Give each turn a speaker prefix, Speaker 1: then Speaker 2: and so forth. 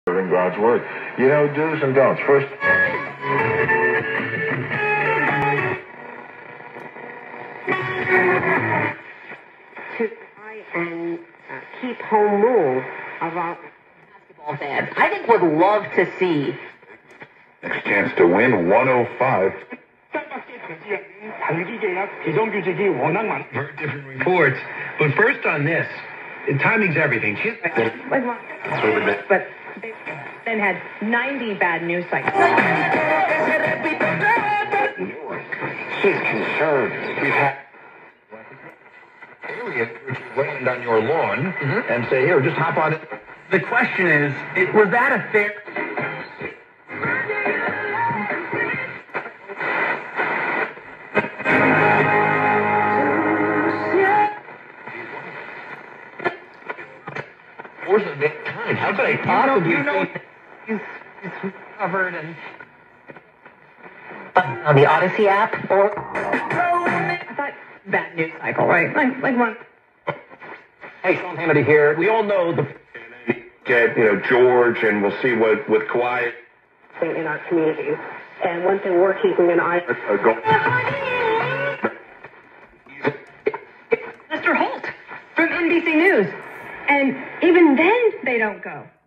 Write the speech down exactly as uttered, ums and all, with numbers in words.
Speaker 1: in God's Word. You know, do's and don'ts. First,
Speaker 2: to try and uh, keep home rule of our basketball fans. I think would love to see.
Speaker 1: next chance to win, one oh five.
Speaker 3: Very different reports. But first on this, timing's everything. She's
Speaker 2: But they then had ninety bad news cycles.
Speaker 1: She's concerned. We've had aliens which land on your lawn mm-hmm. and say, here, just hop on it.
Speaker 3: The question is, it, was that a fair...
Speaker 1: How could I possibly
Speaker 2: you know, you know he's, he's covered and on the Odyssey app or I thought bad news cycle, right? Like like one.
Speaker 3: Hey, Sean Hannity here. We all know the
Speaker 1: get you know George, and we'll see what with Kawhi
Speaker 2: in our communities. And one thing we're keeping an eye on. Mister Holt from N B C News, and even then they don't go.